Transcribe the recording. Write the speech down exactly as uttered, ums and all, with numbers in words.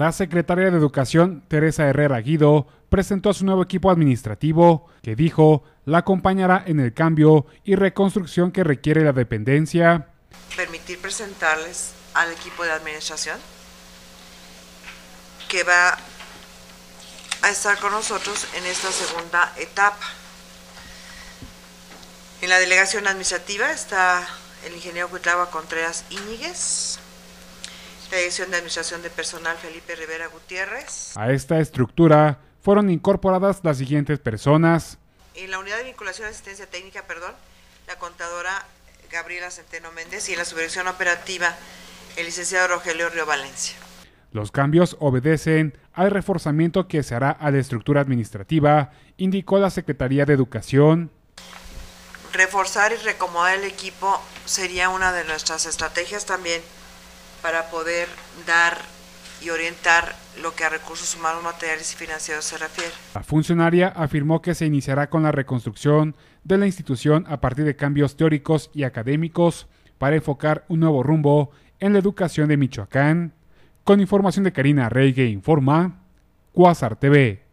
La secretaria de Educación, Teresa Herrera Guido, presentó a su nuevo equipo administrativo, que dijo la acompañará en el cambio y reconstrucción que requiere la dependencia. Permitir presentarles al equipo de administración que va a estar con nosotros en esta segunda etapa. En la delegación administrativa está el ingeniero Cuitlagua Contreras Íñiguez, la Dirección de Administración de Personal Felipe Rivera Gutiérrez. A esta estructura fueron incorporadas las siguientes personas. En la unidad de vinculación y asistencia técnica, perdón, la contadora Gabriela Centeno Méndez, y en la subdirección operativa el licenciado Rogelio Río Valencia. Los cambios obedecen al reforzamiento que se hará a la estructura administrativa, indicó la Secretaría de Educación. Reforzar y reacomodar el equipo sería una de nuestras estrategias también para poder dar y orientar lo que a recursos humanos, materiales y financieros se refiere. La funcionaria afirmó que se iniciará con la reconstrucción de la institución a partir de cambios teóricos y académicos para enfocar un nuevo rumbo en la educación de Michoacán. Con información de Karina Reygue, informa Cuásar T V.